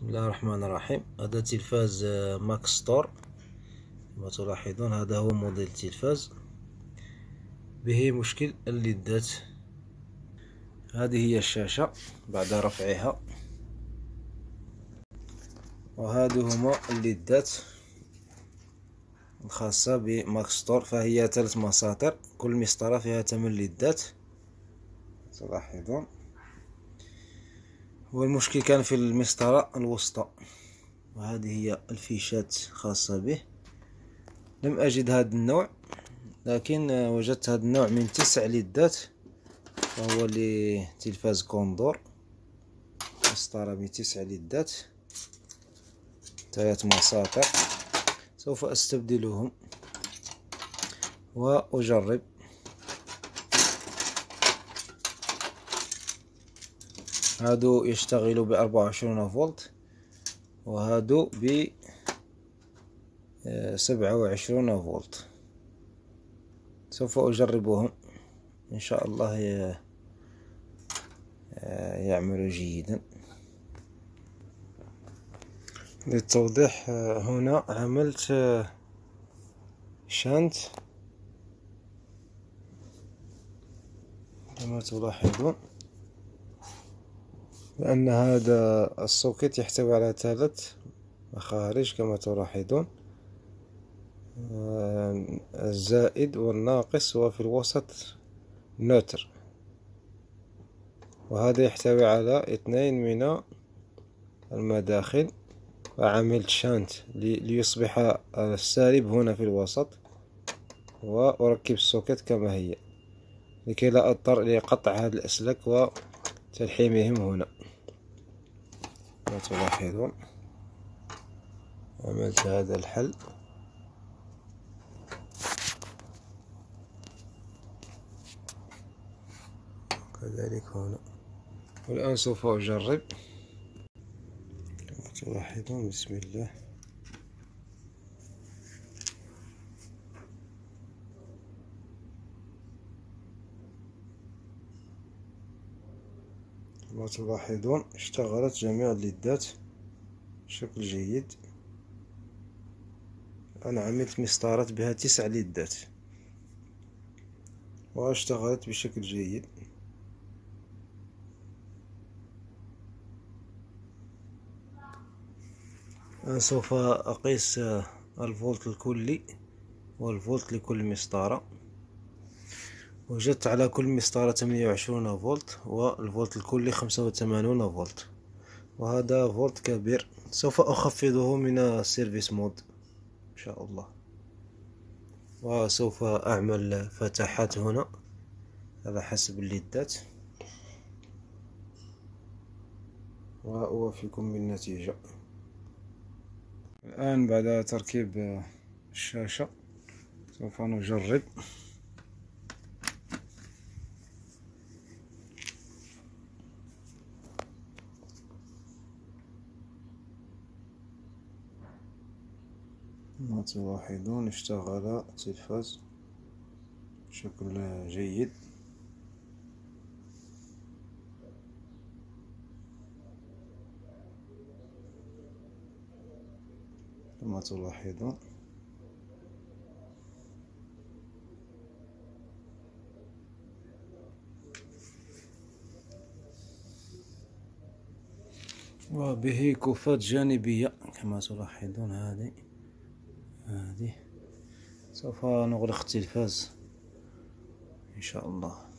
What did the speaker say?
بسم الله الرحمن الرحيم. هذا تلفاز ماك ستور. كما تلاحظون هذا هو موديل التلفاز، به مشكل الليدات. هذه هي الشاشة بعد رفعها، وهذو هما الليدات الخاصة بماك ستور، فهي 3 مساطر، كل مسطرة فيها 8 ليدات تلاحظون. والمشكل كان في المسطرة الوسطى، وهذه هي الفيشات خاصة به. لم أجد هذا النوع، لكن وجدت هذا النوع من 9 ليدات، وهو لتلفاز كوندور، مسطرة ب9 ليدات، 3 مساطر. سوف أستبدلهم وأجرب. هادو يشتغلوا ب24 فولت، وهادو ب27 فولت. سوف أجربهم إن شاء الله يعمل جيدا. للتوضيح، هنا عملت شانت كما تلاحظون، لأن هذا السوكت يحتوي على 3 مخارج كما تلاحظون، الزائد والناقص، وفي الوسط نوتر، وهذا يحتوي على 2 من المداخل. وعملت شانت ليصبح السالب هنا في الوسط، وأركب السوكت كما هي لكي لا أضطر لقطع هذه الأسلاك وتلحيمهم هنا. كما تلاحظون عملت هذا الحل. كذلك هنا. والآن سوف أجرب. كما تلاحظون بسم الله. كما تلاحظون اشتغلت جميع الليدات بشكل جيد. أنا عملت مسطرات بها 9 ليدات، واشتغلت بشكل جيد. أنا سوف أقيس الفولت الكلي والفولت لكل مسطرة. وجدت على كل مسطرة 28 فولت، والفولت الكلي 85 فولت، وهذا فولت كبير. سوف أخفضه من السيرفيس مود إن شاء الله، وسوف أعمل فتحات هنا على حسب الليدات، وأوافيكم بالنتيجة. الآن بعد تركيب الشاشة سوف نجرب. كما تلاحظون اشتغل التلفاز بشكل جيد. كما تلاحظون وبه كفات جانبية كما تلاحظون. هذه سوف نغلق التلفاز إن شاء الله.